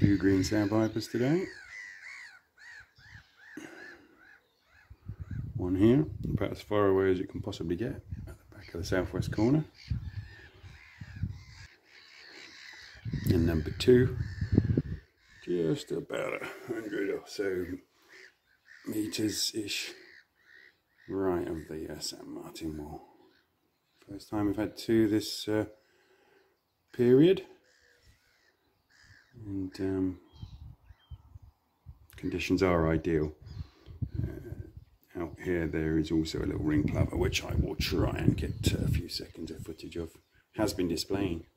2 Green Sandpipers today. One here, about as far away as you can possibly get, at the back of the southwest corner. And number 2, just about 100 or so meters-ish right of the St. Martin wall. First time we've had 2 this period. And conditions are ideal. Out here there is also a little ring plover, which I will try and get a few seconds of footage of. Has been displaying.